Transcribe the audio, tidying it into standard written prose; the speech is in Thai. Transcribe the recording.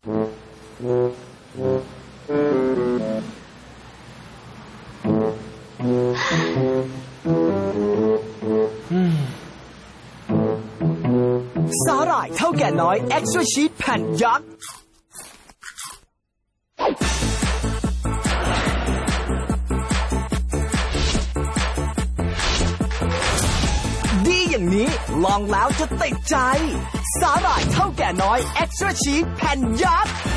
สาหร่ายเท่าแก่น้อย Extra Cheese แผ่นยักษ์ดีอย่างนี้ลองแล้วจะติดใจสาหร่ายเท่าแก่น้อย Extra Cheese แผ่นยักษ์